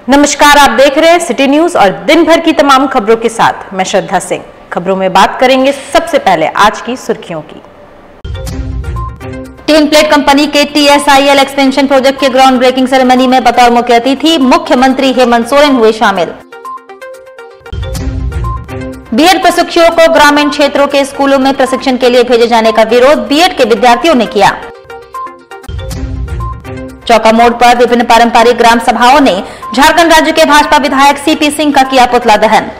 नमस्कार, आप देख रहे हैं सिटी न्यूज और दिन भर की तमाम खबरों के साथ मैं श्रद्धा सिंह। खबरों में बात करेंगे सबसे पहले आज की सुर्खियों की। टीन प्लेट कंपनी के TSIL एक्सपेंशन प्रोजेक्ट के ग्राउंड ब्रेकिंग सेरेमनी में बतौर मुख्य अतिथि मुख्यमंत्री हेमंत सोरेन हुए शामिल। बीएड प्रशिक्षुओं को ग्रामीण क्षेत्रों के स्कूलों में प्रशिक्षण के लिए भेजे जाने का विरोध बीएड के विद्यार्थियों ने किया। चौका मोड़ पर विभिन्न पारंपरिक ग्राम सभाओं ने झारखंड राज्य के भाजपा विधायक CP सिंह का किया पुतला दहन।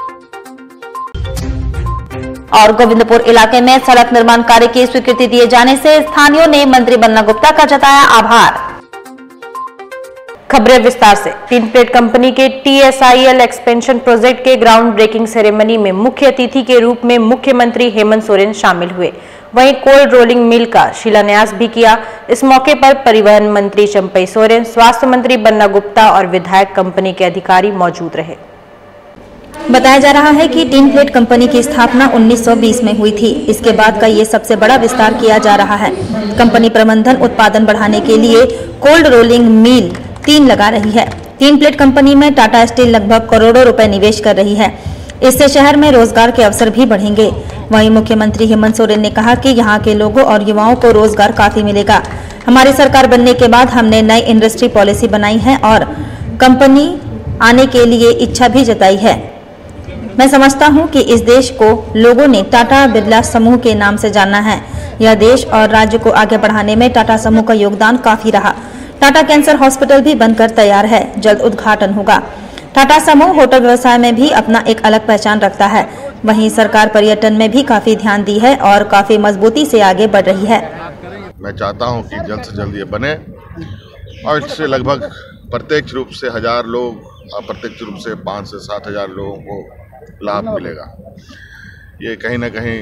और गोविंदपुर इलाके में सड़क निर्माण कार्य की स्वीकृति दिए जाने से स्थानीयों ने मंत्री बन्ना गुप्ता का जताया आभार। खबरें विस्तार से। टीन प्लेट कंपनी के TSIL एक्सपेंशन प्रोजेक्ट के ग्राउंड ब्रेकिंग सेरेमनी में मुख्य अतिथि के रूप में मुख्यमंत्री हेमंत सोरेन शामिल हुए। वहीं कोल्ड रोलिंग मिल का शिलान्यास भी किया। इस मौके पर परिवहन मंत्री चंपई सोरेन, स्वास्थ्य मंत्री बन्ना गुप्ता और विधायक कंपनी के अधिकारी मौजूद रहे। बताया जा रहा है कि टीन प्लेट कंपनी की स्थापना 1920 में हुई थी। इसके बाद का ये सबसे बड़ा विस्तार किया जा रहा है। कंपनी प्रबंधन उत्पादन बढ़ाने के लिए कोल्ड रोलिंग मिल 3 लगा रही है। टीन प्लेट कंपनी में टाटा स्टील लगभग करोड़ों रुपए निवेश कर रही है। इससे शहर में रोजगार के अवसर भी बढ़ेंगे। वहीं मुख्यमंत्री हेमंत सोरेन ने कहा कि यहाँ के लोगों और युवाओं को रोजगार काफी मिलेगा। हमारी सरकार बनने के बाद हमने नई इंडस्ट्री पॉलिसी बनाई है और कंपनी आने के लिए इच्छा भी जताई है। मैं समझता हूँ कि इस देश को लोगों ने टाटा बिरला समूह के नाम से जाना है। यह देश और राज्य को आगे बढ़ाने में टाटा समूह का योगदान काफी रहा। टाटा कैंसर हॉस्पिटल भी बनकर तैयार है, जल्द उद्घाटन होगा। टाटा समूह होटल व्यवसाय में भी अपना एक अलग पहचान रखता है। वहीं सरकार पर्यटन में भी काफी ध्यान दी है और काफी मजबूती से आगे बढ़ रही है। मैं चाहता हूं कि जल्द से जल्द ये बने और इससे लगभग प्रत्यक्ष रूप से 1000 लोग, अप्रत्यक्ष रूप से 5 से 7 हजार लोगों को लाभ मिलेगा। ये कहीं ना कहीं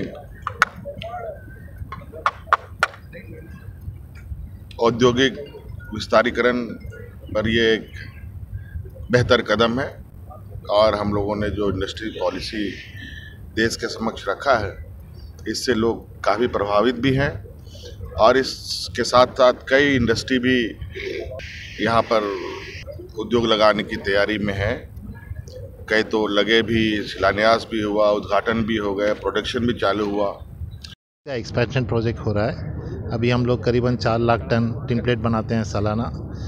औद्योगिक विस्तारीकरण पर ये एक बेहतर कदम है और हम लोगों ने जो इंडस्ट्री पॉलिसी देश के समक्ष रखा है, इससे लोग काफ़ी प्रभावित भी हैं और इसके साथ साथ कई इंडस्ट्री भी यहाँ पर उद्योग लगाने की तैयारी में है। कई तो लगे भी, शिलान्यास भी हुआ, उद्घाटन भी हो गया, प्रोडक्शन भी चालू हुआ। एक्सपेंशन प्रोजेक्ट हो रहा है। अभी हम लोग करीबन 4 लाख टन टीन प्लेट बनाते हैं सालाना।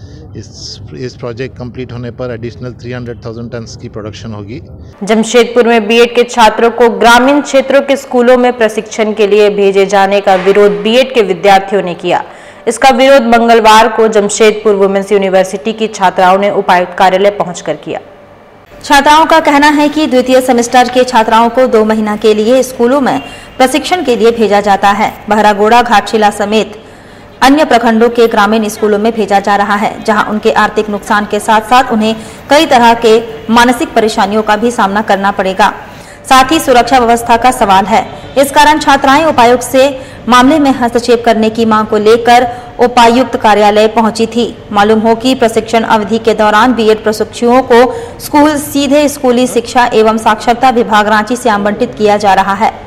इस प्रोजेक्ट कंप्लीट होने पर एडिशनल 300,000 टन की प्रोडक्शन होगी। जमशेदपुर में बीएड के छात्रों को ग्रामीण क्षेत्रों के स्कूलों में प्रशिक्षण के लिए भेजे जाने का विरोध बीएड के विद्यार्थियों ने किया। इसका विरोध मंगलवार को जमशेदपुर वुमेन्स यूनिवर्सिटी की छात्राओं ने उपायुक्त कार्यालय पहुंचकर किया। छात्राओं का कहना है कि द्वितीय सेमेस्टर के छात्राओं को 2 महीना के लिए स्कूलों में प्रशिक्षण के लिए भेजा जाता है। बहरागोड़ा, घाटशिला समेत अन्य प्रखंडों के ग्रामीण स्कूलों में भेजा जा रहा है, जहां उनके आर्थिक नुकसान के साथ साथ उन्हें कई तरह के मानसिक परेशानियों का भी सामना करना पड़ेगा। साथ ही सुरक्षा व्यवस्था का सवाल है। इस कारण छात्राएं उपायुक्त से मामले में हस्तक्षेप करने की मांग को लेकर उपायुक्त कार्यालय पहुंची थी। मालूम हो कि प्रशिक्षण अवधि के दौरान बीएड प्रशिक्षुओं को स्कूल सीधे स्कूली शिक्षा एवं साक्षरता विभाग रांची से आवंटित किया जा रहा है।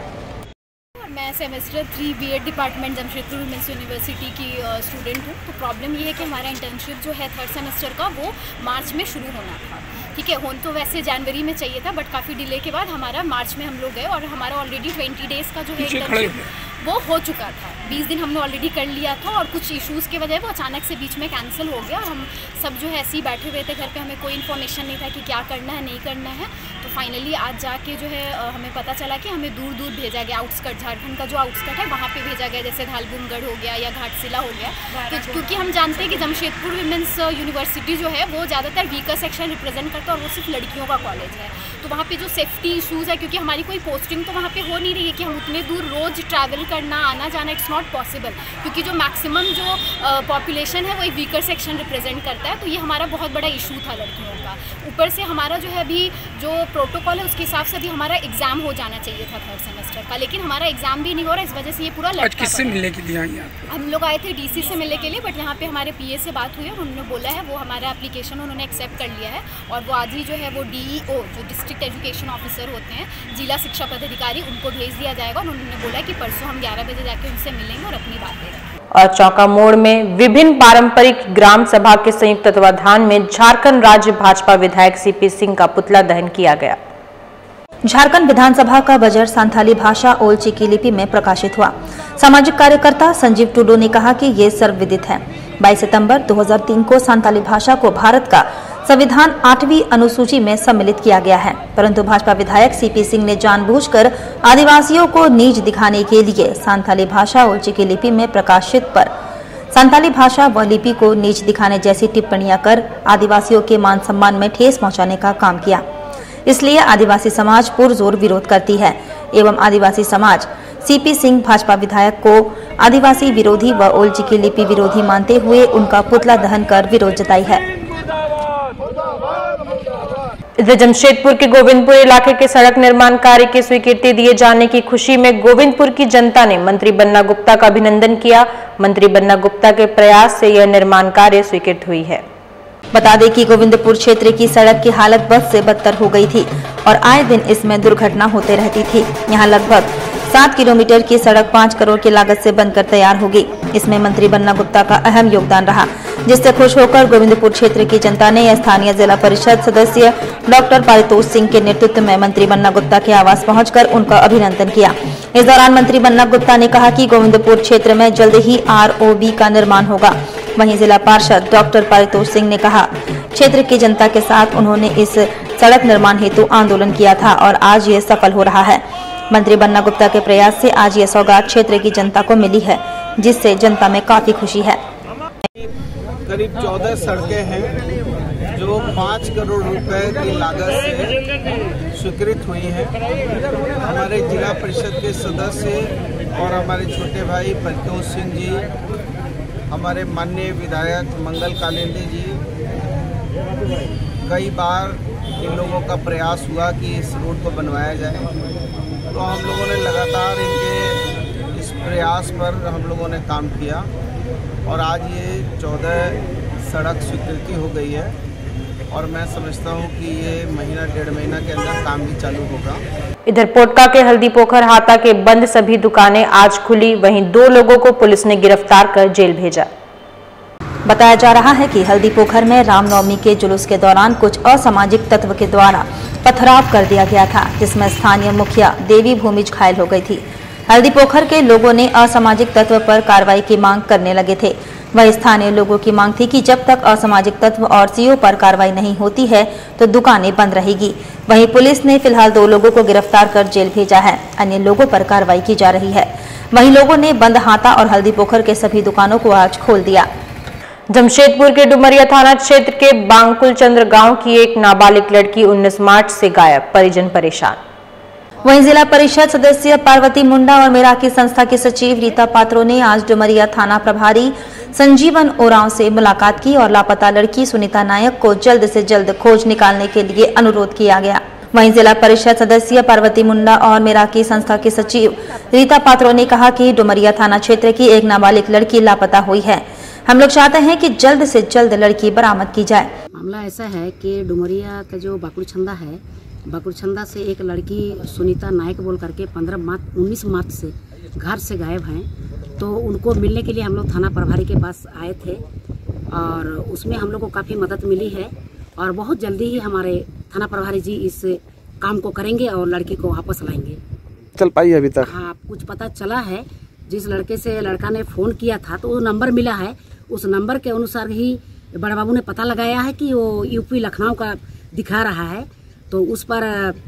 मैं semester 3 BEd department Jamshedpur women's university की स्टूडेंट हूँ। तो प्रॉब्लम ये है कि हमारा इंटर्नशिप जो है 3rd सेमेस्टर का वो मार्च में शुरू होना था। ठीक है, होन तो वैसे जनवरी में चाहिए था, बट काफ़ी डिले के बाद हमारा मार्च में हम लोग गए और हमारा ऑलरेडी 20 डेज़ का जो है इंटर्नशिप वो हो चुका था। 20 दिन हमने ऑलरेडी कर लिया था और कुछ इश्यूज़ के वजह वो अचानक से बीच में कैंसिल हो गया। हम सब जो है ऐसे ही बैठे हुए थे घर पे, हमें कोई इन्फॉर्मेशन नहीं था कि क्या करना है नहीं करना है। तो फाइनली आज जाके जो है हमें पता चला कि हमें दूर दूर भेजा गया। आउटस्कट, झारखंड का जो आउटस्कट है वहाँ पे भेजा गया, जैसे धालगुमगढ़ हो गया या घाटशिला हो गया। क्योंकि हम जानते हैं कि जमशेदपुर वुमेन्स यूनिवर्सिटी जो है वो ज़्यादातर वीकर सेक्शन रिप्रेजेंट करता है और वो सिर्फ लड़कियों का कॉलेज है। तो वहाँ पे जो सेफ्टी इशूज़ है, क्योंकि हमारी कोई पोस्टिंग तो वहाँ पे हो नहीं रही है कि हम उतने दूर रोज़ ट्रैवल करना, आना जाना, इट्स नॉट पॉसिबल। क्योंकि जो मैक्सिमम जो पॉपुलेशन है वो एक वीकर सेक्शन रिप्रेजेंट करता है। तो ये हमारा बहुत बड़ा इशू था लड़कियों का। ऊपर से हमारा जो है अभी जो प्रोटोकॉल है उसके हिसाब से अभी हमारा एग्जाम हो जाना चाहिए था 3rd सेमेस्टर का, लेकिन हमारा एग्जाम भी नहीं हो रहा। इस वजह से ये पूरा आज किससे मिलने के लिए आई आप? हम लोग आए थे डीसी से मिलने के लिए, बट यहाँ पे हमारे पीए से बात हुई और उन्होंने बोला है वो हमारा एप्लीकेशन उन्होंने एक्सेप्ट कर लिया है और वो आज ही जो है वो DEO जो डिस्ट्रिक्ट एजुकेशन ऑफिसर होते हैं, जिला शिक्षा पदाधिकारी, उनको भेज दिया जाएगा और उन्होंने बोला कि परसों हम 11 बजे जाके उनसे मिलेंगे और अपनी बातें रखेंगे। और चौका मोड़ में विभिन्न पारंपरिक ग्राम सभा के संयुक्त तत्वाधान में झारखंड राज्य भाजपा विधायक सीपी सिंह का पुतला दहन किया गया। झारखंड विधानसभा का बजट संथाली भाषा ओल चिकी लिपि में प्रकाशित हुआ। सामाजिक कार्यकर्ता संजीव टुडू ने कहा कि ये सर्वविदित है। 22 सितंबर 2003 को संथाली भाषा को भारत का संविधान 8वीं अनुसूची में सम्मिलित किया गया है, परंतु भाजपा विधायक सीपी सिंह ने जानबूझकर आदिवासियों को नीच दिखाने के लिए संथाली भाषा ओल चिकी लिपि में प्रकाशित पर संथाली भाषा व लिपि को नीच दिखाने जैसी टिप्पणियां कर आदिवासियों के मान सम्मान में ठेस पहुंचाने का काम किया। इसलिए आदिवासी समाज पुरजोर विरोध करती है एवं आदिवासी समाज सीपी सिंह भाजपा विधायक को आदिवासी विरोधी व ओल चिकी लिपि विरोधी मानते हुए उनका पुतला दहन कर विरोध जताई है। इधर जमशेदपुर के गोविंदपुर इलाके के सड़क निर्माण कार्य की स्वीकृति दिए जाने की खुशी में गोविंदपुर की जनता ने मंत्री बन्ना गुप्ता का अभिनंदन किया। मंत्री बन्ना गुप्ता के प्रयास से यह निर्माण कार्य स्वीकृत हुई है। बता दें कि गोविंदपुर क्षेत्र की सड़क की हालत बद से बदतर हो गई थी और आए दिन इसमें दुर्घटना होते रहती थी। यहाँ लगभग 7 किलोमीटर की सड़क 5 करोड़ की लागत से बनकर तैयार होगी। इसमें मंत्री बन्ना गुप्ता का अहम योगदान रहा, जिससे खुश होकर गोविंदपुर क्षेत्र की जनता ने स्थानीय जिला परिषद सदस्य डॉक्टर पारितोष सिंह के नेतृत्व में मंत्री बन्ना गुप्ता के आवास पहुंचकर उनका अभिनंदन किया। इस दौरान मंत्री बन्ना गुप्ता ने कहा कि गोविंदपुर क्षेत्र में जल्द ही ROB का निर्माण होगा। वहीं जिला पार्षद डॉक्टर पारितोष सिंह ने कहा, क्षेत्र की जनता के साथ उन्होंने इस सड़क निर्माण हेतु आंदोलन किया था और आज ये सफल हो रहा है। मंत्री बन्ना गुप्ता के प्रयास से आज ये सौगात क्षेत्र की जनता को मिली है, जिससे जनता में काफी खुशी है। करीब 14 सड़कें हैं जो 5 करोड़ रुपए की लागत से स्वीकृत हुई हैं। हमारे जिला परिषद के सदस्य और हमारे छोटे भाई पारितोष सिंह जी, हमारे माननीय विधायक मंगल कालिंदी जी, कई बार इन लोगों का प्रयास हुआ कि इस रोड को बनवाया जाए, तो हम लोगों ने लगातार इनके इस प्रयास पर हम लोगों ने काम किया और आज ये 14 सड़क स्वीकृति हो गई है और मैं समझता हूँ कि ये महीना 1.5 महीना के अंदर काम भी चालू होगा। इधर पोटका के हल्दी पोखर हाता के बंद सभी दुकानें आज खुली, वहीं 2 लोगों को पुलिस ने गिरफ्तार कर जेल भेजा। बताया जा रहा है कि हल्दी पोखर में रामनवमी के जुलूस के दौरान कुछ असामाजिक तत्व के द्वारा पथराव कर दिया गया था, जिसमें स्थानीय मुखिया देवी भूमिज घायल हो गई थी। हल्दी पोखर के लोगों ने असामाजिक तत्व पर कार्रवाई की मांग करने लगे थे। वह स्थानीय लोगों की मांग थी कि जब तक असामाजिक तत्व और CO पर कार्रवाई नहीं होती है तो दुकानें बंद रहेगी। वहीं पुलिस ने फिलहाल 2 लोगों को गिरफ्तार कर जेल भेजा है, अन्य लोगों पर कार्रवाई की जा रही है। वहीं लोगों ने बंद हाता और हल्दी पोखर के सभी दुकानों को आज खोल दिया। जमशेदपुर के डुमरिया थाना क्षेत्र के बांकुल चंद्र गांव की एक नाबालिग लड़की 19 मार्च से गायब, परिजन परेशान। वहीं जिला परिषद सदस्य पार्वती मुंडा और मेराकी संस्था की सचिव रीता पात्रो ने आज डुमरिया थाना प्रभारी संजीवन ओरांव से मुलाकात की और लापता लड़की सुनीता नायक को जल्द से जल्द खोज निकालने के लिए अनुरोध किया गया। वहीं जिला परिषद सदस्य पार्वती मुंडा और मेराकी संस्था की सचिव रीता पात्रो ने कहा कि डुमरिया थाना क्षेत्र की एक नाबालिग लड़की लापता हुई है। हम लोग चाहते हैं कि जल्द से जल्द लड़की बरामद की जाए। मामला ऐसा है कि डुमरिया का जो बाकुड़छंदा है, बाकुड़छंदा से एक लड़की सुनीता नायक बोल करके 19 मार्च से घर से गायब हैं। तो उनको मिलने के लिए हम लोग थाना प्रभारी के पास आए थे और उसमें हम लोग को काफ़ी मदद मिली है और बहुत जल्दी ही हमारे थाना प्रभारी जी इस काम को करेंगे और लड़की को वापस लाएंगे। चल पाई अभी तक? हाँ, कुछ पता चला है। जिस लड़के से लड़का ने फ़ोन किया था तो वो नंबर मिला है, उस नंबर के अनुसार ही बड़ा बाबू ने पता लगाया है कि वो यूपी लखनऊ का दिखा रहा है। तो उस पर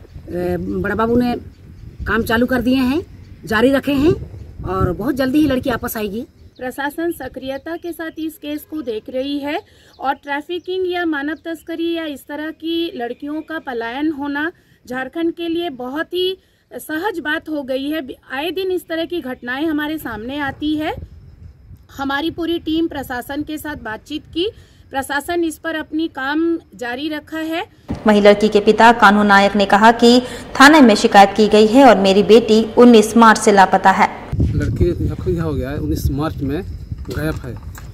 बड़ा बाबू ने काम चालू कर दिए हैं, जारी रखे हैं और बहुत जल्दी ही लड़की वापस आएगी। प्रशासन सक्रियता के साथ इस केस को देख रही है और ट्रैफिकिंग या मानव तस्करी या इस तरह की लड़कियों का पलायन होना झारखंड के लिए बहुत ही सहज बात हो गई है। आए दिन इस तरह की घटनाएं हमारे सामने आती है। हमारी पूरी टीम प्रशासन के साथ बातचीत की, प्रशासन इस पर अपनी काम जारी रखा है। वहीं लड़की के पिता कान्हू नायक ने कहा कि थाने में शिकायत की गई है और मेरी बेटी 19 मार्च से लापता है। लड़की नखुया हो गया है, 19 मार्च में गायब है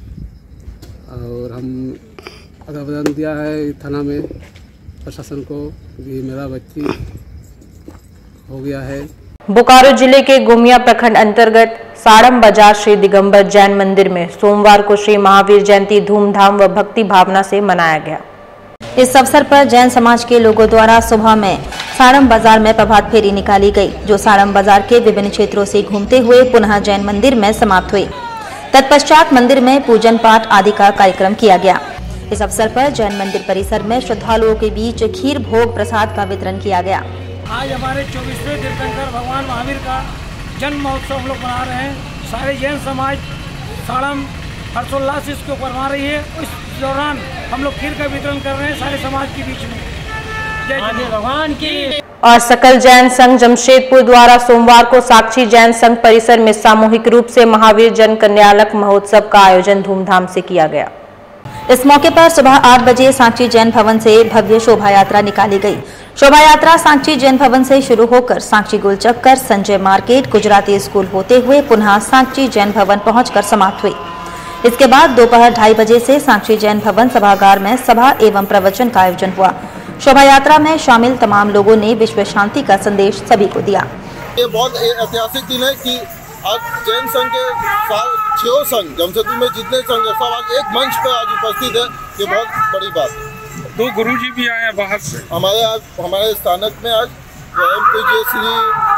और हम आवेदन दिया है थाना में प्रशासन को कि मेरा बच्ची हो गया है। बोकारो जिले के गोमिया प्रखंड अंतर्गत साड़म बाजार श्री दिगंबर जैन मंदिर में सोमवार को श्री महावीर जयंती धूमधाम व भक्ति भावना से मनाया गया। इस अवसर पर जैन समाज के लोगों द्वारा सुबह में साड़म बाजार में प्रभात फेरी निकाली गई, जो साड़म बाजार के विभिन्न क्षेत्रों से घूमते हुए पुनः जैन मंदिर में समाप्त हुई। तत्पश्चात मंदिर में पूजन पाठ आदि का कार्यक्रम किया गया। इस अवसर पर जैन मंदिर परिसर में श्रद्धालुओं के बीच खीर भोग प्रसाद का वितरण किया गया। आज हमारे 24वें तीर्थंकर भगवान महावीर का जन्म महोत्सव हम लोग मना रहे हैं। सारे जैन समाज साड़म हर्षोल्लास से इसको करवा रही है। इस दौरान हम लोग खीर का वितरण कर रहे हैं सारे समाज के बीच में। जय भगवान की। और सकल जैन संघ जमशेदपुर द्वारा सोमवार को साक्षी जैन संघ परिसर में सामूहिक रूप से महावीर जन कन्यालक महोत्सव का आयोजन धूमधाम से किया गया। इस मौके पर सुबह 8 बजे साक्षी जैन भवन से भव्य शोभा यात्रा निकाली गई। शोभा यात्रा साक्षी जैन भवन से शुरू होकर साक्षी गोल चक्कर, संजय मार्केट, गुजराती स्कूल होते हुए पुनः साक्षी जैन भवन पहुंचकर समाप्त हुई। इसके बाद दोपहर 2:30 बजे से साक्षी जैन भवन सभागार में सभा एवं प्रवचन का आयोजन हुआ। शोभा यात्रा में शामिल तमाम लोगों ने विश्व शांति का संदेश सभी को दिया। ये बहुत ऐतिहासिक दिन है कि आज जैन संघ के 6 संघ जमशेदपुर में जितने संघ है सब आज एक मंच पर आज उपस्थित है। ये बहुत बड़ी बात है। 2 गुरुजी भी आए हैं बाहर से। हमारे स्थानक में आज पूज्य श्री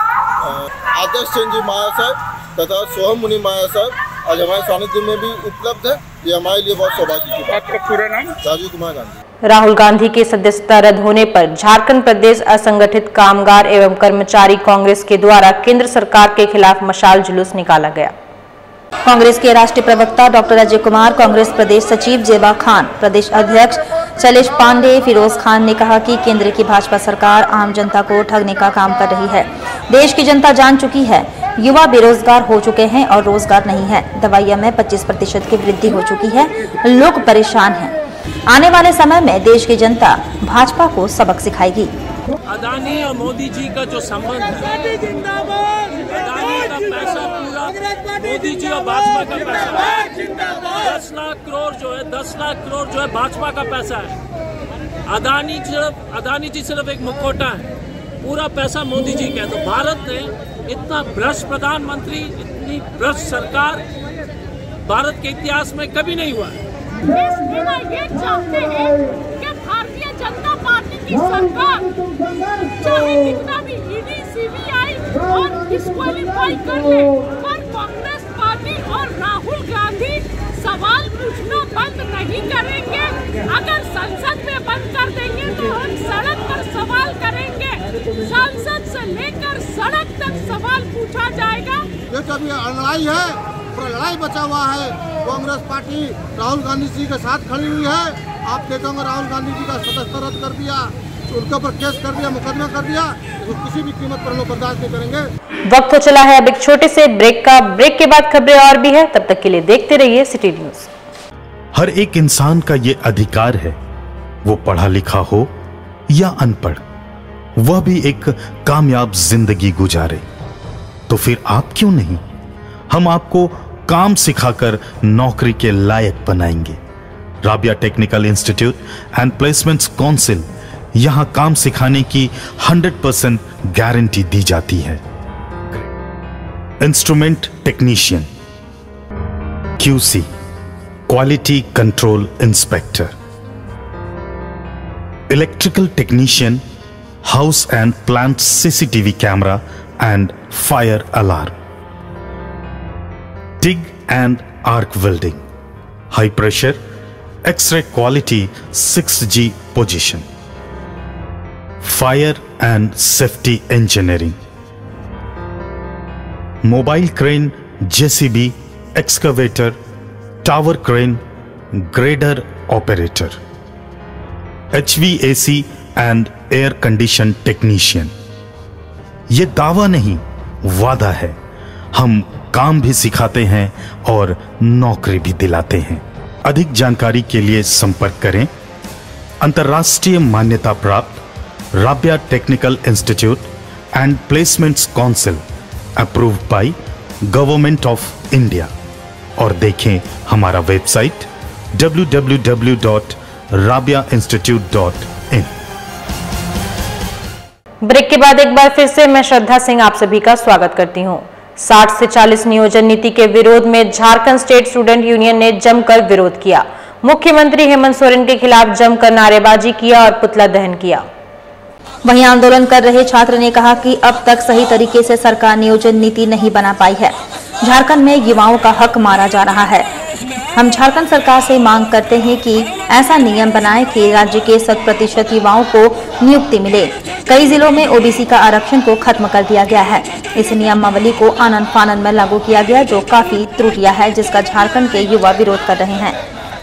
आदर्श चंद जी महाराज साहब तथा सोहम मुनि महाराज साहब आज हमारे सानिध्य में भी उपलब्ध है। ये हमारे लिए बहुत सौभाग्य की बात। आपका पूरा नाम? राजीव कुमार गांधी। राहुल गांधी की सदस्यता रद्द होने पर झारखंड प्रदेश असंगठित कामगार एवं कर्मचारी कांग्रेस के द्वारा केंद्र सरकार के खिलाफ मशाल जुलूस निकाला गया। कांग्रेस के राष्ट्रीय प्रवक्ता डॉक्टर अजय कुमार, कांग्रेस प्रदेश सचिव जेबा खान, प्रदेश अध्यक्ष शैलेश पांडे, फिरोज खान ने कहा कि केंद्र की भाजपा सरकार आम जनता को ठगने का काम कर रही है। देश की जनता जान चुकी है, युवा बेरोजगार हो चुके हैं और रोजगार नहीं है। दवाइयों में 25% की वृद्धि हो चुकी है, लोग परेशान हैं। आने वाले समय में देश की जनता भाजपा को सबक सिखाएगी। अदानी और मोदी जी का जो संबंध है, अदानी का पैसा पूरा मोदी जी और भाजपा का पैसा है। 10 लाख करोड़ जो है 10 लाख करोड़ जो है भाजपा का पैसा है। अदानी जी सिर्फ एक मुखौटा है, पूरा पैसा मोदी जी का है। तो भारत ने इतना भ्रष्ट प्रधानमंत्री, इतनी भ्रष्ट सरकार भारत के इतिहास में कभी नहीं हुआ है। ये चाहते हैं कि भारतीय जनता पार्टी की सरकार चाहे कितना भी ईडी, सीबीआई और डिस्क्वालीफाई कर ले, पर कांग्रेस पार्टी और राहुल गांधी सवाल पूछना बंद नहीं करेंगे। अगर संसद में बंद कर देंगे तो हम सड़क पर सवाल करेंगे। संसद से लेकर सड़क तक सवाल पूछा जाएगा। ये जब ये लड़ाई है, पूरा लड़ाई बचा हुआ है। कांग्रेस पार्टी राहुल गांधी जी के साथ खड़ी हुई है। आप देखोगे राहुल गांधी जी का सदस्यता रद्द कर दिया, उनके ऊपर केस कर दिया, मुकदमा कर दिया, तो किसी भी कीमत पर लोग बर्दाश्त नहीं करेंगे। वक्त हो चला है अब एक छोटे से ब्रेक का। ब्रेक के बाद खबरें और भी है, तब तक के लिए देखते रहिए सिटी न्यूज। हर एक इंसान का ये अधिकार है, वो पढ़ा लिखा हो या अनपढ़, वह भी एक कामयाब जिंदगी गुजारे। तो फिर आप क्यों नहीं, हम आपको काम सिखाकर नौकरी के लायक बनाएंगे। Rabia technical institute and placements council, यहां काम सिखाने की 100% गारंटी दी जाती है। Instrument technician, QC quality control inspector, electrical technician, house and plant CCTV camera and fire alarm, TIG and arc welding, high pressure, X-ray quality 6G position, fire and safety engineering, mobile crane, JCB, excavator, tower crane, grader operator, HVAC and air condition technician। ये दावा नहीं, वादा है। हम काम भी सिखाते हैं और नौकरी भी दिलाते हैं। अधिक जानकारी के लिए संपर्क करें अंतर्राष्ट्रीय मान्यता प्राप्त Rabia technical institute and placements council, approved by government of India. और देखें हमारा वेबसाइट www.rabiainstitute.in। ब्रेक के बाद एक बार फिर से मैं श्रद्धा सिंह आप सभी का स्वागत करती हूं। 60 से 40 नियोजन नीति के विरोध में झारखंड स्टेट स्टूडेंट यूनियन ने जमकर विरोध किया। मुख्यमंत्री हेमंत सोरेन के खिलाफ जमकर नारेबाजी किया और पुतला दहन किया। वहीं आंदोलन कर रहे छात्र ने कहा कि अब तक सही तरीके से सरकार नियोजन नीति नहीं बना पाई है। झारखंड में युवाओं का हक मारा जा रहा है। हम झारखंड सरकार से मांग करते हैं कि ऐसा नियम बनाए कि राज्य के 100% युवाओं को नियुक्ति मिले। कई जिलों में ओबीसी का आरक्षण को खत्म कर दिया गया है। इस नियमावली को आनन फानन में लागू किया गया, जो काफी त्रुटियां है, जिसका झारखंड के युवा विरोध कर रहे हैं।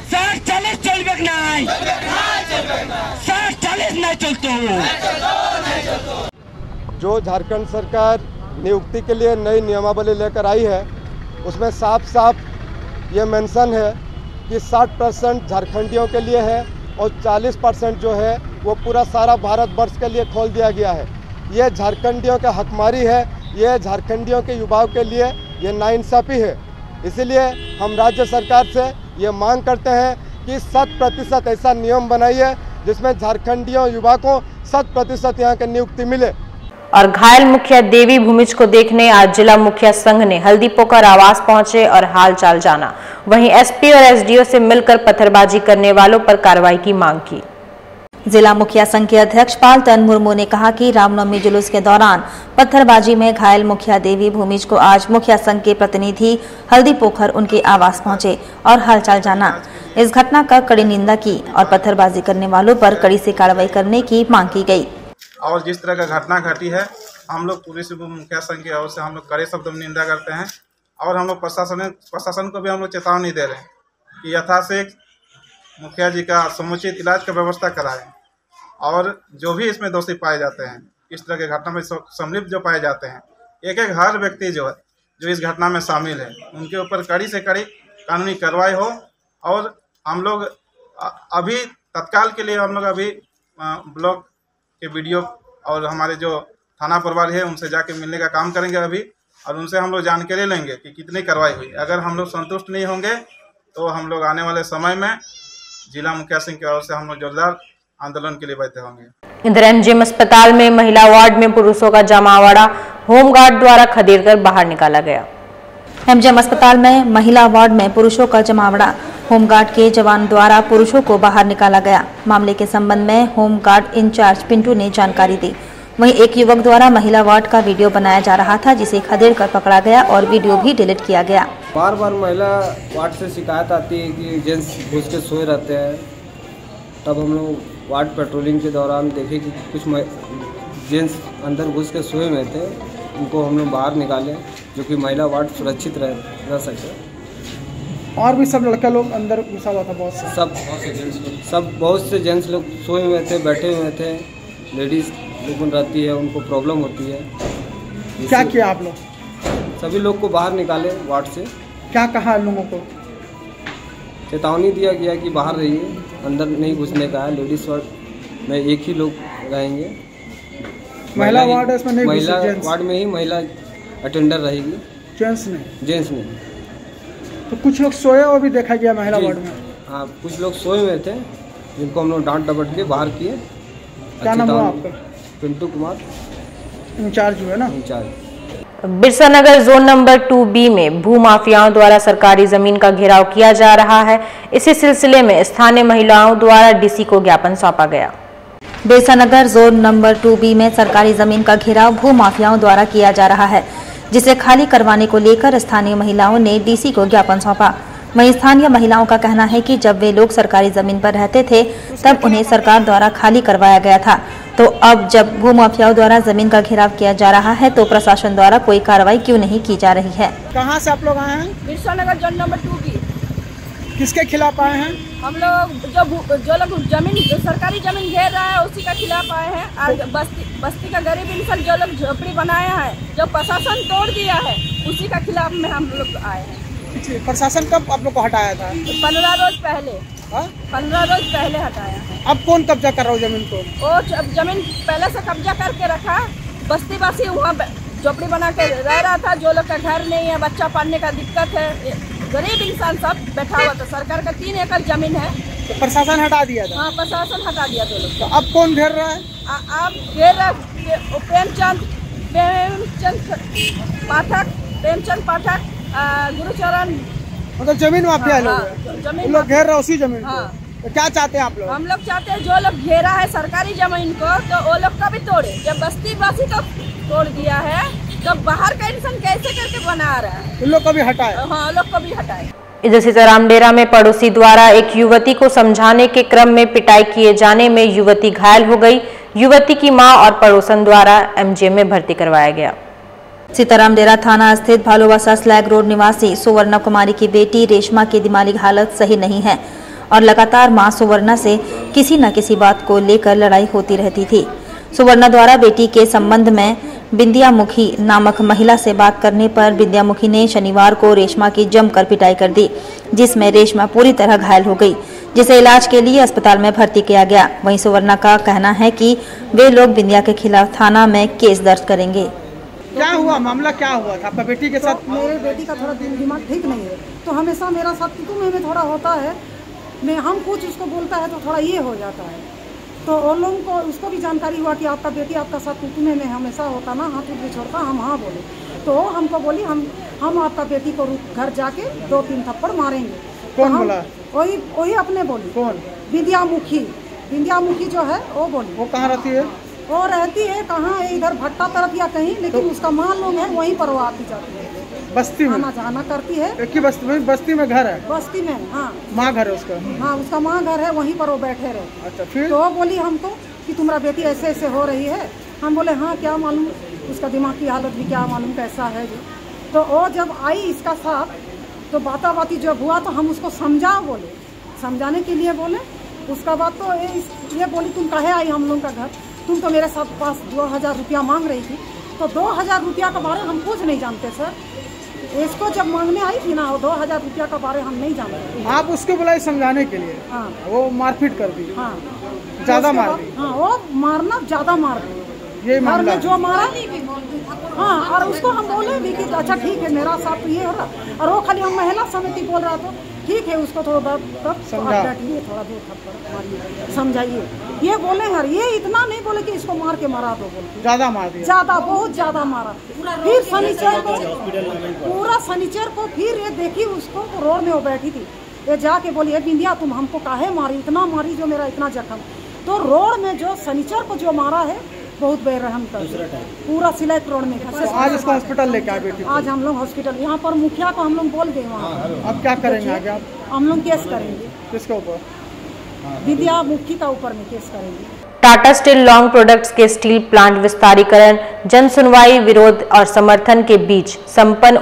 जो झारखंड सरकार नियुक्ति के लिए नई नियमावली लेकर आई है, उसमें साफ साफ ये मेंशन है कि 60% झारखंडियों के लिए है और 40% जो है वो पूरा सारा भारतवर्ष के लिए खोल दिया गया है। ये झारखंडियों के हकमारी है, ये झारखंडियों के युवाओं के लिए ये नाइंसाफ़ी है। इसीलिए हम राज्य सरकार से ये मांग करते हैं कि 100% ऐसा नियम बनाइए जिसमें झारखंडियों युवा को 100% यहाँ की नियुक्ति मिले। और घायल मुखिया देवी भूमिज को देखने आज जिला मुखिया संघ ने हल्दी पोखर आवास पहुंचे और हालचाल जाना। वहीं एसपी और एसडीओ से मिलकर पत्थरबाजी करने वालों पर कार्रवाई की मांग की। जिला मुखिया संघ के अध्यक्ष पालतन मुर्मू ने कहा कि रामनवमी जुलूस के दौरान पत्थरबाजी में घायल मुखिया देवी भूमिज को आज मुखिया संघ के प्रतिनिधि हल्दी पोखर उनके आवास पहुंचे और हालचाल जाना। इस घटना का कड़ी निंदा की और पत्थरबाजी करने वालों पर कड़ी से कार्रवाई करने की मांग की गई। और जिस तरह का घटना घटी है, हम लोग पुलिस मुखिया संघ की ओर से हम लोग कड़े शब्दों में निंदा करते हैं और हम लोग प्रशासन को भी हम लोग चेतावनी दे रहे हैं कि यथाशीघ्र मुखिया जी का समुचित इलाज का व्यवस्था कराएं और जो भी इसमें दोषी पाए जाते हैं, इस तरह के घटना में सम्मिलित जो पाए जाते हैं, एक हर व्यक्ति जो इस घटना में शामिल है, उनके ऊपर कड़ी से कड़ी कानूनी कार्रवाई हो। और हम लोग अभी तत्काल के लिए हम लोग अभी ब्लॉक के वीडियो और हमारे जो थाना प्रभारी है उनसे जाके मिलने का काम करेंगे अभी, और उनसे हम लोग जानकारी लेंगे कि कितनी कार्रवाई हुई। अगर हम लोग संतुष्ट नहीं होंगे तो हम लोग आने वाले समय में जिला मुखिया सिंह की ओर से हम लोग जोरदार आंदोलन के लिए बैठे होंगे। इधर एमजीएम अस्पताल में महिला वार्ड में पुरुषों का जमावड़ा होमगार्ड द्वारा खदेड़कर बाहर निकाला गया। एमजीएम अस्पताल में महिला वार्ड में पुरुषों का जमावड़ा होमगार्ड के जवान द्वारा पुरुषों को बाहर निकाला गया। मामले के संबंध में होमगार्ड इंचार्ज पिंटू ने जानकारी दी। वहीं एक युवक द्वारा महिला वार्ड का वीडियो बनाया जा रहा था, जिसे खदेड़कर पकड़ा गया और वीडियो भी डिलीट किया गया। बार बार महिला वार्ड से शिकायत आती है कि जेंट्स घुस के सोए रहते हैं। तब हम लोग वार्ड पेट्रोलिंग के दौरान देखे कि कुछ जेंट्स अंदर घुस के सोए हुए थे, उनको हम लोग बाहर निकाले, जो कि महिला वार्ड सुरक्षित रह सके। और भी सब लड़का लोग अंदर घुसा हुआ था, बहुत से जेंट्स लोग सोए हुए थे, बैठे हुए थे। लेडीज लोग रहती है, उनको प्रॉब्लम होती है। क्या किया आप लोग? सभी लोग को बाहर निकाले वार्ड से। क्या कहा लोगों को? चेतावनी दिया गया कि बाहर रहिए, अंदर नहीं घुसने का है। लेडीज वार्ड में एक ही लोग रहेंगे, महिला वार्ड इसमें नहीं, महिला वार्ड में ही महिला अटेंडर रहेगी, जेंट्स नहीं। तो कुछ लोग सोए हुए भी देखा गया महिला वार्ड में। हाँ, कुछ लोग सोए हुए थे, जिनको हम लोग डांट डपट के बाहर किए। क्या नाम हुआ आपका? पिंटू कुमार, इंचार्ज हुए ना? Incharge. Birsa Nagar zone number 2B में भू माफियाओं द्वारा सरकारी जमीन का घेराव किया जा रहा है। इसी सिलसिले में स्थानीय महिलाओं द्वारा डीसी को ज्ञापन सौंपा गया। Birsa Nagar zone number 2B में सरकारी जमीन का घेराव भू माफियाओं द्वारा किया जा रहा है, जिसे खाली करवाने को लेकर स्थानीय महिलाओं ने डीसी को ज्ञापन सौंपा। वहीं स्थानीय महिलाओं का कहना है कि जब वे लोग सरकारी जमीन पर रहते थे तब उन्हें सरकार द्वारा खाली करवाया गया था, तो अब जब भू माफियाओं द्वारा जमीन का घेराव किया जा रहा है तो प्रशासन द्वारा कोई कार्रवाई क्यों नहीं की जा रही है। कहाँ से आप लोग आए हैं? Birsa Nagar zone number 2B। किसके खिलाफ आए हैं? हम लोग जो लोग जमीन सरकारी जमीन घेर रहा है उसी का खिलाफ आए हैं। आज बस्ती का गरीब इंसान जो लोग झोपड़ी बनाया है, जो प्रशासन तोड़ दिया है, उसी का खिलाफ में हम लोग आए हैं। प्रशासन कब आप लोग को हटाया था? 15 रोज पहले। 15 रोज पहले हटाया है। अब कौन कब्जा कर रहा है जमीन को? वो जमीन पहले से कब्जा करके रखा। बस्ती वासी वहाँ झोपड़ी बना के रह रहा था। जो लोग का घर नहीं है, बच्चा पालने का दिक्कत है, गरीब इंसान सब बैठा हुआ था। सरकार का 3 एकड़ जमीन है, तो प्रशासन हटा दिया था। हाँ, प्रशासन हटा दिया था लोग। तो अब कौन घेर रहा है? आप घेर रहा प्रेमचंद पाठक प्रेमचंद पाठक, गुरुचरण। मतलब जमीन माफिया लोग घेर रहे उसी जमीन को। तो क्या चाहते हैं आप लोग? हम लोग चाहते हैं जो लोग घेरा है सरकारी जमीन को तो वो लोग का भी तोड़े। जब बस्ती वासी को तोड़ दिया है तो बाहर का इंसान कैसे करके बना रहा है, उन लोग को भी हटाए। हाँ, लोग को भी हटाए। इधर सीतारामडेरा में पड़ोसी द्वारा एक युवती को समझाने के क्रम में पिटाई किए जाने में युवती घायल हो गई। युवती की मां और पड़ोसन द्वारा एमजीएम में भर्ती करवाया गया। सीतारामडेरा थाना स्थित भालूवासा स्लैग रोड निवासी सुवर्णा कुमारी की बेटी रेशमा की दिमागी हालत सही नहीं है और लगातार मां सुवर्णा से किसी न किसी बात को लेकर लड़ाई होती रहती थी। सुवर्णा द्वारा बेटी के संबंध में बिंदियामुखी नामक महिला से बात करने पर बिंदियामुखी ने शनिवार को रेशमा की जमकर पिटाई कर दी, जिसमें रेशमा पूरी तरह घायल हो गई, जिसे इलाज के लिए अस्पताल में भर्ती किया गया। वहीं सुवर्णा का कहना है कि वे लोग बिंदिया के खिलाफ थाना में केस दर्ज करेंगे। क्या हुआ, मामला क्या हुआ था आपका बेटी के साथ? मेरे बेटी का थोड़ा दिमाग ठीक नहीं है, तो हमेशा मेरा साथ में थोड़ा होता है। मैं हम कुछ उसको बोलता है तो थोड़ा ये हो जाता है। तो उन लोगों को उसको भी जानकारी हुआ कि आपका बेटी आपका साथ कुटुम्ब में हमेशा होता ना, हाथ उठ छोड़ता। हम हाँ बोले तो हमको बोली हम आपका बेटी को घर जाके 2-3 थप्पड़ मारेंगे। कौन बोला? वही अपने बोली। कौन? बिंदियामुखी जो है वो बोली। वो कहाँ रहती है? वो रहती है कहाँ है, इधर भट्टा तरफ या कहीं, लेकिन उसका माँ लोग है वहीं पर वो आती जाती है। बस्ती में आना जाना करती है। एक ही बस्ती में घर है? बस्ती में, हाँ। माँ घर है उसका? हाँ, उसका माँ घर है, वहीं पर वो बैठे रहे। अच्छा, फिर? तो वो बोली हमको कि तुम्हारा बेटी ऐसे ऐसे हो रही है। हम बोले हाँ क्या मालूम, उसका दिमाग की हालत भी क्या मालूम कैसा है जो। तो वो जब आई इसका साथ तो बाती जब हुआ तो हम उसको समझाने के लिए बोले। उसका बाद तो ये बोली तुम काहे आई हम लोग का घर, तुम तो मेरे साथ पास 2000 रुपया मांग रही थी। तो 2000 रुपया के बारे हम कुछ नहीं जानते सर। इसको जब मांगने आई थी ना, 2000 रुपया के बारे हम नहीं जानते। आप उसको बुलाई समझाने के लिए? हाँ। वो मारपीट कर दी? हाँ, ज्यादा मार दी? हाँ, वो मारना ज्यादा मार दी। ये मामला में जो मारा, हाँ। और उसको हम बोले भी कि अच्छा ठीक है मेरा साथ तो ये हो रहा, और वो खाली हम महिला समिति बोल रहा तो ठीक है उसको थोड़ा बैठिए, थोड़ा 2 थप्पड़ मारिए, समझाइए, ये बोले यार। ये इतना नहीं बोले कि इसको मार के मारा दो, बोल ज्यादा मार दिया, ज्यादा बहुत ज्यादा मारा। फिर शनिचर को, पूरा शनिचर को फिर ये देखी उसको रोड में वो बैठी थी, ये जाके बोली ए बिंदिया तुम हमको काहे मारी, इतना मारी जो मेरा इतना जख्म। तो रोड में जो शनिचर को जो मारा है बहुत बेरहम कर, पूरा सिलेक्ट रोड में। आज उसको हॉस्पिटल लेके आए बेटी? आज हम लोग हॉस्पिटल, यहाँ पर मुखिया को हम लोग बोल गए वहाँ। अब क्या करेंगे आगे आप? हम लोग केस करेंगे। किसके ऊपर? बिंदियामुखी का ऊपर में केस करेंगे। टाटा स्टील लॉन्ग प्रोडक्ट्स के स्टील प्लांट विस्तारीकरण जन सुनवाई, विरोध और समर्थन के बीच संपन्न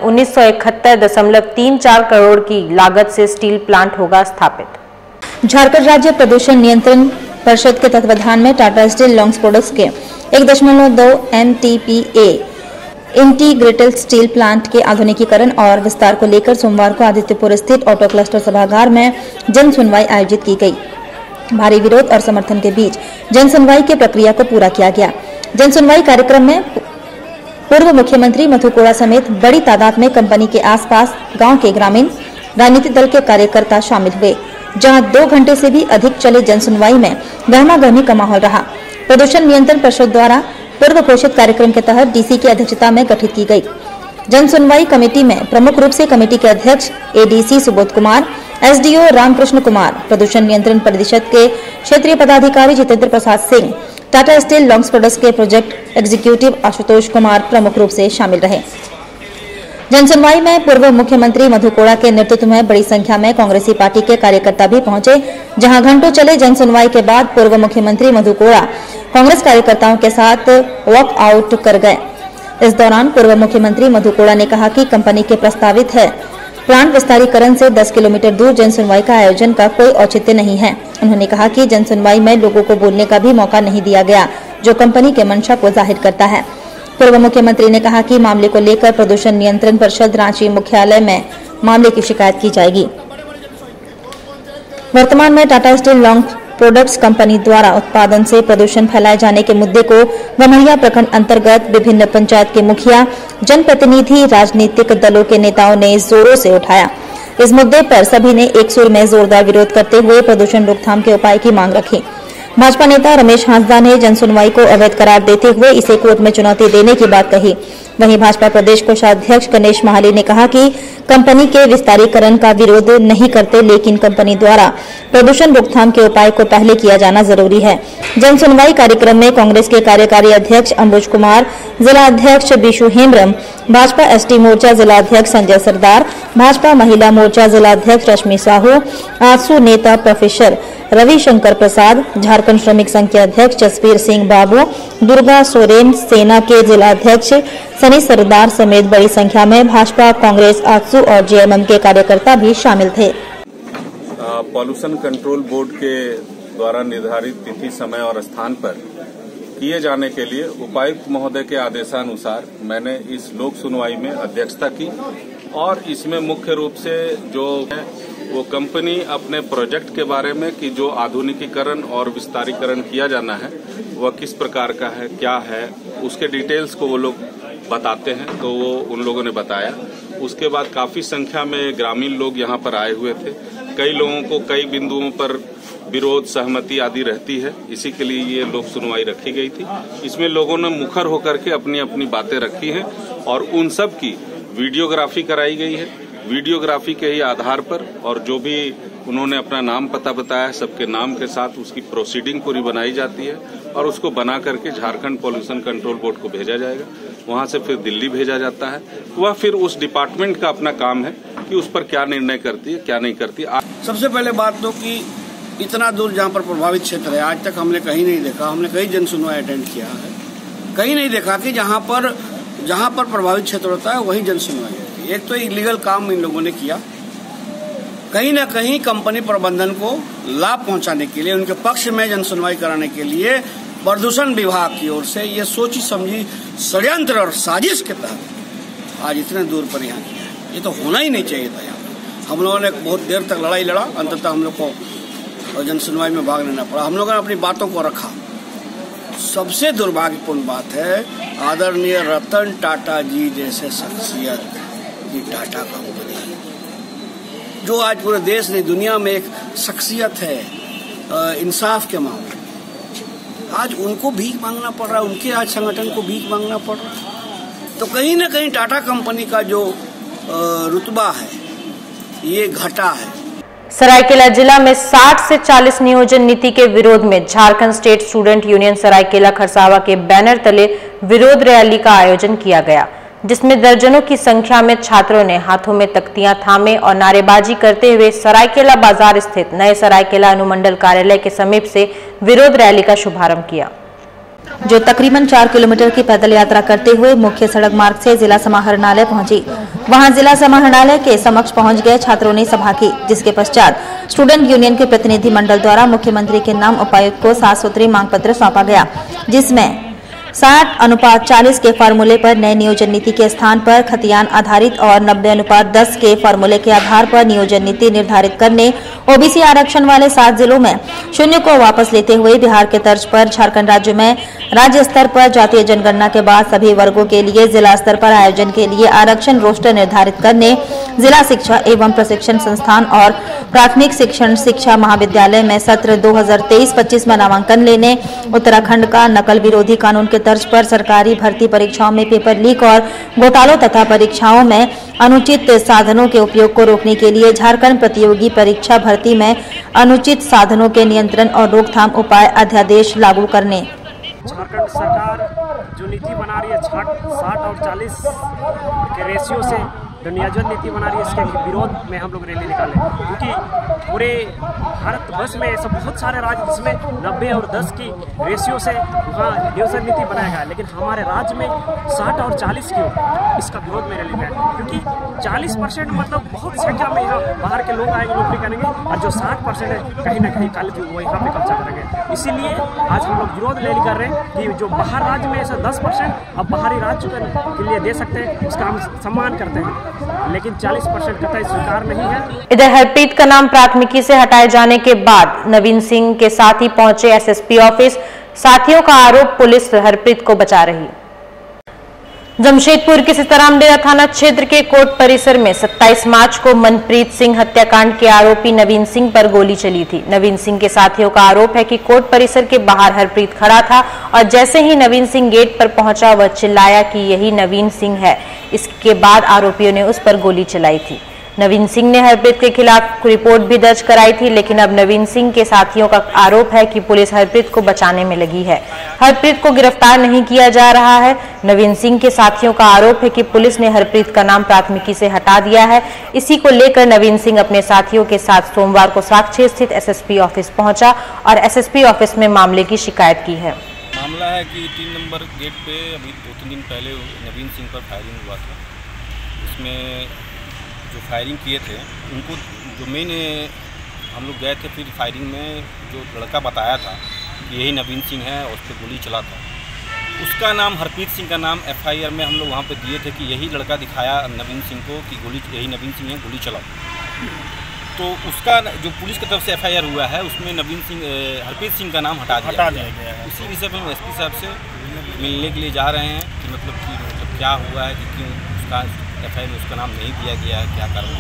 1971.34 करोड़ की लागत से स्टील प्लांट होगा स्थापित। झारखंड राज्य प्रदूषण नियंत्रण परिषद के तत्वाधान में टाटा स्टील लॉन्ग प्रोडक्ट्स के 1.2 MTPA इंटीग्रेटेड स्टील प्लांट के आधुनिकीकरण और विस्तार को लेकर सोमवार को आदित्यपुर स्थित ऑटो क्लस्टर सभागार में जन सुनवाई आयोजित की गई। भारी विरोध और समर्थन के बीच जन सुनवाई की प्रक्रिया को पूरा किया गया। जन सुनवाई कार्यक्रम में पूर्व मुख्यमंत्री मधु कोड़ा समेत बड़ी तादाद में कंपनी के आसपास गांव के ग्रामीण, राजनीतिक दल के कार्यकर्ता शामिल हुए, जहां 2 घंटे से भी अधिक चले जन सुनवाई में गहमा-गहमी का माहौल रहा। प्रदूषण नियंत्रण परिषद द्वारा पूर्व घोषित कार्यक्रम के तहत डीसी की अध्यक्षता में गठित की गई जन सुनवाई कमेटी में प्रमुख रूप से कमेटी के अध्यक्ष एडीसी सुबोध कुमार, एसडीओ रामकृष्ण कुमार, प्रदूषण नियंत्रण परिषद के क्षेत्रीय पदाधिकारी Jitendra Prasad Singh, Tata steel long products के प्रोजेक्ट एग्जीक्यूटिव आशुतोष कुमार प्रमुख रूप से शामिल रहे। जन सुनवाई में पूर्व मुख्यमंत्री मधु कोड़ा के नेतृत्व में बड़ी संख्या में कांग्रेसी पार्टी के कार्यकर्ता भी पहुंचे, जहां घंटों चले जन सुनवाई के बाद पूर्व मुख्यमंत्री मधु कोड़ा कांग्रेस कार्यकर्ताओं के साथ वॉक आउट कर गए। इस दौरान पूर्व मुख्यमंत्री मधु कोड़ा ने कहा कि कंपनी के प्रस्तावित है प्लांट विस्तारीकरण से 10 किलोमीटर दूर जन सुनवाई का आयोजन का कोई औचित्य नहीं है। उन्होंने कहा कि जन सुनवाई में लोगों को बोलने का भी मौका नहीं दिया गया, जो कंपनी के मंशा को जाहिर करता है। पूर्व मुख्यमंत्री ने कहा कि मामले को लेकर प्रदूषण नियंत्रण परिषद रांची मुख्यालय में मामले की शिकायत की जाएगी। वर्तमान में Tata steel long products company द्वारा उत्पादन से प्रदूषण फैलाए जाने के मुद्दे को गम्हरिया प्रखंड अंतर्गत विभिन्न पंचायत के मुखिया, जनप्रतिनिधि, राजनीतिक दलों के नेताओं ने जोरों से उठाया। इस मुद्दे पर सभी ने एक सुर में जोरदार विरोध करते हुए प्रदूषण रोकथाम के उपाय की मांग रखी। भाजपा नेता रमेश हांसदा ने जनसुनवाई को अवैध करार देते हुए इसे कोर्ट में चुनौती देने की बात कही। वहीं भाजपा प्रदेश कोषाध्यक्ष गणेश महाली ने कहा कि कंपनी के विस्तारीकरण का विरोध नहीं करते, लेकिन कंपनी द्वारा प्रदूषण रोकथाम के उपाय को पहले किया जाना जरूरी है। जनसुनवाई कार्यक्रम में कांग्रेस के कार्यकारी अध्यक्ष अंबुज कुमार, जिला अध्यक्ष बिशु हेम्ब्रम, भाजपा एसटी मोर्चा जिला अध्यक्ष संजय सरदार, भाजपा महिला मोर्चा जिला अध्यक्ष रश्मि साहू, आजसू नेता प्रोफेसर रविशंकर प्रसाद, झारखंड श्रमिक संघ के अध्यक्ष जसवीर सिंह बाबू, दुर्गा सोरेन, सेना के जिला अध्यक्ष सनी सरदार समेत बड़ी संख्या में भाजपा, कांग्रेस, आजसू और जेएमएम के कार्यकर्ता भी शामिल थे। पॉल्यूशन कंट्रोल बोर्ड के द्वारा निर्धारित तिथि, समय और स्थान पर किए जाने के लिए उपायुक्त महोदय के आदेशानुसार मैंने इस लोक सुनवाई में अध्यक्षता की और इसमें मुख्य रूप से जो वो कंपनी अपने प्रोजेक्ट के बारे में कि जो आधुनिकीकरण और विस्तारीकरण किया जाना है वह किस प्रकार का है, क्या है, उसके डिटेल्स को वो लोग बताते हैं। तो वो उन लोगों ने बताया। उसके बाद काफी संख्या में ग्रामीण लोग यहाँ पर आए हुए थे। कई लोगों को कई बिंदुओं पर विरोध, सहमति आदि रहती है, इसी के लिए ये लोक सुनवाई रखी गई थी। इसमें लोगों ने मुखर होकर के अपनी अपनी बातें रखी हैं और उन सब की वीडियोग्राफी कराई गई है। वीडियोग्राफी के ही आधार पर और जो भी उन्होंने अपना नाम पता बताया, सबके नाम के साथ उसकी प्रोसीडिंग पूरी बनाई जाती है और उसको बना करके झारखंड पॉल्यूशन कंट्रोल बोर्ड को भेजा जाएगा। वहां से फिर दिल्ली भेजा जाता है। वह फिर उस डिपार्टमेंट का अपना काम है कि उस पर क्या निर्णय करती है, क्या नहीं करती। सबसे पहले बात तो कि इतना दूर जहाँ पर प्रभावित क्षेत्र है, आज तक हमने कहीं नहीं देखा। हमने कई जन सुनवाई अटेंड किया है, कहीं नहीं देखा कि जहाँ पर प्रभावित क्षेत्र होता है वहीं जन सुनवाई होती है। एक तो इलीगल काम इन लोगों ने किया, कहीं न कहीं कंपनी प्रबंधन को लाभ पहुंचाने के लिए, उनके पक्ष में जन सुनवाई कराने के लिए प्रदूषण विभाग की ओर से ये सोची समझी षड्यंत्र और साजिश के तहत आज इतने दूर पर यहाँ किया है। ये तो होना ही नहीं चाहिए था। यहाँ हम लोगों ने बहुत देर तक लड़ाई लड़ा, अंततः हम लोग को जन सुनवाई में भाग लेना पड़ा। हम लोगों ने अपनी बातों को रखा। सबसे दुर्भाग्यपूर्ण बात है, आदरणीय रतन टाटा जी जैसे शख्सियत की टाटा कंपनी, जो आज पूरे देश नहीं दुनिया में एक शख्सियत है इंसाफ के मामले, आज उनको भीख मांगना पड़ रहा है, उनके आज संगठन को भीख मांगना पड़ रहा है। तो कहीं न कहीं टाटा कंपनी का जो रुतबा है ये घटा है। सरायकेला जिला में 60 से 40 नियोजन नीति के विरोध में Jharkhand state student union Seraikela Kharsawan के बैनर तले विरोध रैली का आयोजन किया गया, जिसमें दर्जनों की संख्या में छात्रों ने हाथों में तख्तियां थामे और नारेबाजी करते हुए सरायकेला बाजार स्थित नए सरायकेला अनुमंडल कार्यालय के समीप से विरोध रैली का शुभारंभ किया, जो तकरीबन 4 किलोमीटर की पैदल यात्रा करते हुए मुख्य सड़क मार्ग से जिला समाहरणालय पहुंची। वहां जिला समाहरणालय के समक्ष पहुंच गए छात्रों ने सभा की, जिसके पश्चात स्टूडेंट यूनियन के प्रतिनिधि मंडल द्वारा मुख्यमंत्री के नाम उपायुक्त को 7 सूत्री मांग पत्र सौंपा गया, जिसमें 60:40 के फार्मूले पर नए नियोजन नीति के स्थान पर खतियान आधारित और 90:10 के फार्मूले के आधार पर नियोजन नीति निर्धारित करने, ओबीसी आरक्षण वाले 7 जिलों में 0 को वापस लेते हुए बिहार के तर्ज पर झारखंड राज्य में राज्य स्तर पर जातीय जनगणना के बाद सभी वर्गों के लिए जिला स्तर पर आयोजन के लिए आरक्षण रोस्टर निर्धारित करने, जिला शिक्षा एवं प्रशिक्षण संस्थान और प्राथमिक शिक्षण शिक्षा महाविद्यालय में सत्र 2023-25 में नामांकन लेने, उत्तराखंड का नकल विरोधी कानून के तर्ज पर सरकारी भर्ती परीक्षाओं में पेपर लीक और घोटालों तथा परीक्षाओं में अनुचित साधनों के उपयोग को रोकने के लिए झारखंड प्रतियोगी परीक्षा भर्ती में अनुचित साधनों के नियंत्रण और रोकथाम उपाय अध्यादेश लागू करने। झारखंड सरकार जो नीति बना रही है 60 और 40 के रेशियो से जो नियोजन नीति बना रही है, इसके विरोध में हम लोग रैली निकाले, क्योंकि पूरे भारत वर्ष में ऐसे बहुत सारे राज्य जिसमें 90 और 10 की रेशियो से वहाँ नियोजन नीति बनाया गया, लेकिन हमारे राज्य में 60 और 40 की इसका विरोध में रैली गया, क्योंकि 40% मतलब बहुत संख्या में यहाँ बाहर के लोग आएंगे नौकरी करेंगे और जो 60% है कहीं ना कहीं कॉलेज वो यहाँ पे कब्जा करेंगे। इसीलिए आज हम लोग विरोध रैली कर रहे हैं कि जो बाहर राज्य में ऐसा 10% अब बाहरी राज्य के लिए दे सकते हैं, उसका हम सम्मान करते हैं, लेकिन 40% कतई स्वीकार नहीं है। इधर हरप्रीत का नाम प्राथमिकी से हटाए जाने के बाद नवीन सिंह के साथ ही पहुंचे एसएसपी ऑफिस। साथियों का आरोप, पुलिस हरप्रीत को बचा रही। जमशेदपुर के सीतारामडेरा थाना क्षेत्र के कोर्ट परिसर में 27 मार्च को मनप्रीत सिंह हत्याकांड के आरोपी नवीन सिंह पर गोली चली थी। नवीन सिंह के साथियों का आरोप है कि कोर्ट परिसर के बाहर हरप्रीत खड़ा था और जैसे ही नवीन सिंह गेट पर पहुंचा वह चिल्लाया कि यही नवीन सिंह है। इसके बाद आरोपियों ने उस पर गोली चलाई थी। नवीन सिंह ने हरप्रीत के खिलाफ रिपोर्ट भी दर्ज कराई थी, लेकिन अब नवीन सिंह के साथियों का आरोप है कि पुलिस हरप्रीत को बचाने में लगी है। हरप्रीत को गिरफ्तार नहीं किया जा रहा है। नवीन सिंह के साथियों का आरोप है कि पुलिस ने हरप्रीत का नाम प्राथमिकी से हटा दिया है। इसी को लेकर नवीन सिंह अपने साथियों के साथ सोमवार को साक्ष्य स्थित एसएसपी ऑफिस पहुंचा और एसएसपी ऑफिस में मामले की शिकायत की है। मामला है कि 3 नंबर गेट पे अभी 2-3 दिन पहले नवीन सिंह पर फायरिंग हुआ था। उसमें जो फायरिंग किए थे उनको जो मेन हम लोग गए थे, फिर फायरिंग में जो लड़का बताया था कि यही नवीन सिंह है और उस पर गोली चला था, उसका नाम हरप्रीत सिंह का नाम एफआईआर में हम लोग वहाँ पे दिए थे कि यही लड़का दिखाया नवीन सिंह को कि गोली यही नवीन सिंह है, गोली चला। तो उसका जो पुलिस की तरफ से एफआईआर हुआ है उसमें नवीन सिंह हरप्रीत सिंह का नाम हटा दिया गया है। इसी विषय पर हम एसपी साहब से मिलने के लिए जा रहे हैं कि मतलब क्या हुआ है कि क्यों उसका एफआईआर में उसका नाम नहीं दिया गया है, क्या कारण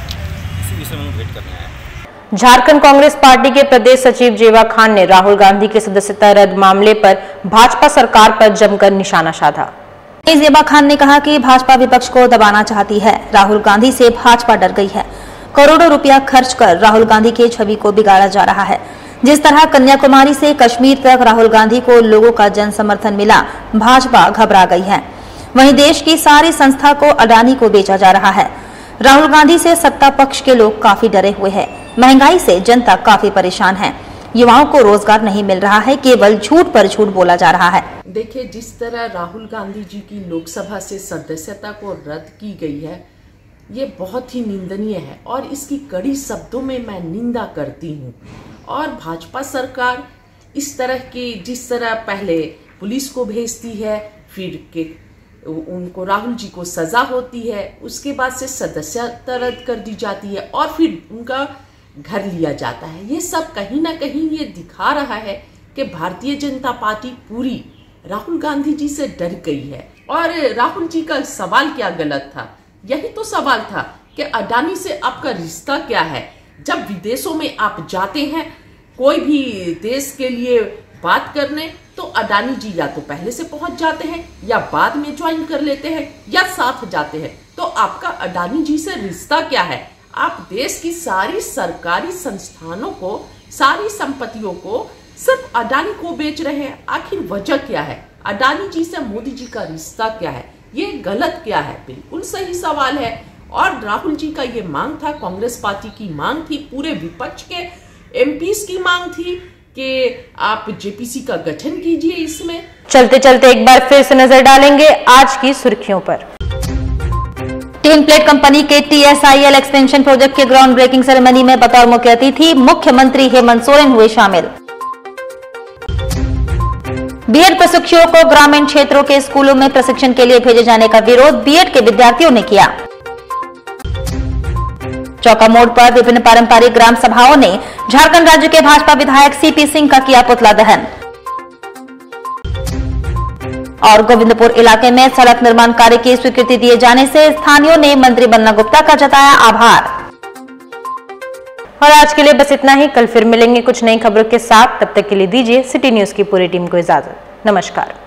बस इसी विषय में वेट करने आए हैं। झारखंड कांग्रेस पार्टी के प्रदेश सचिव जेवा खान ने राहुल गांधी की सदस्यता रद्द मामले पर भाजपा सरकार पर जमकर निशाना साधा। जेवा खान ने कहा कि भाजपा विपक्ष को दबाना चाहती है। राहुल गांधी से भाजपा डर गई है। करोड़ों रुपया खर्च कर राहुल गांधी की छवि को बिगाड़ा जा रहा है। जिस तरह कन्याकुमारी से कश्मीर तक राहुल गांधी को लोगों का जन समर्थन मिला, भाजपा घबरा गई है। वहीं देश की सारी संस्था को अडानी को बेचा जा रहा है। राहुल गांधी से सत्ता पक्ष के लोग काफी डरे हुए हैं। महंगाई से जनता काफी परेशान है। युवाओं को रोजगार नहीं मिल रहा है, केवल झूठ पर झूठ बोला जा रहा है। देखिए, जिस तरह राहुल गांधी जी की लोकसभा से सदस्यता को रद्द की गई है, ये बहुत ही निंदनीय है और इसकी कड़ी शब्दों में मैं निंदा करती हूँ। और भाजपा सरकार इस तरह की, जिस तरह पहले पुलिस को भेजती है, फिर के उनको राहुल जी को सजा होती है, उसके बाद से सदस्यता रद्द कर दी जाती है और फिर उनका घर लिया जाता है। ये सब कहीं ना कहीं ये दिखा रहा है कि भारतीय जनता पार्टी पूरी राहुल गांधी जी से डर गई है। और राहुल जी का सवाल क्या गलत था? यही तो सवाल था कि अडानी से आपका रिश्ता क्या है। जब विदेशों में आप जाते हैं कोई भी देश के लिए बात करने, तो अडानी जी या तो पहले से पहुंच जाते हैं या बाद में ज्वाइन कर लेते हैं या साथ जाते हैं। तो आपका अडानी जी से रिश्ता क्या है? आप देश की सारी सरकारी संस्थानों को, सारी संपत्तियों को सिर्फ अडानी को बेच रहे हैं। आखिर वजह क्या है? अडानी जी से मोदी जी का रिश्ता क्या है? ये गलत क्या है? बिल्कुल सही सवाल है। और राहुल जी का ये मांग था, कांग्रेस पार्टी की मांग थी, पूरे विपक्ष के एमपीज की मांग थी कि आप जेपीसी का गठन कीजिए। इसमें चलते चलते एक बार फिर से नजर डालेंगे आज की सुर्खियों पर। टीन प्लेट कंपनी के TSIL एक्सपेंशन प्रोजेक्ट के ग्राउंड ब्रेकिंग सेरेमनी में बतौर मुख्य अतिथि मुख्यमंत्री हेमंत सोरेन हुए शामिल। बीएड प्रशिक्षुओं को ग्रामीण क्षेत्रों के स्कूलों में प्रशिक्षण के लिए भेजे जाने का विरोध बीएड के विद्यार्थियों ने किया। चौका मोड़ पर विभिन्न पारंपरिक ग्राम सभाओं ने झारखंड राज्य के भाजपा विधायक CP सिंह का किया पुतला दहन। और गोविंदपुर इलाके में सड़क निर्माण कार्य की स्वीकृति दिए जाने से स्थानीयों ने मंत्री बन्ना गुप्ता का जताया आभार। और आज के लिए बस इतना ही। कल फिर मिलेंगे कुछ नई खबरों के साथ। तब तक के लिए दीजिए सिटी न्यूज की पूरी टीम को इजाजत। नमस्कार।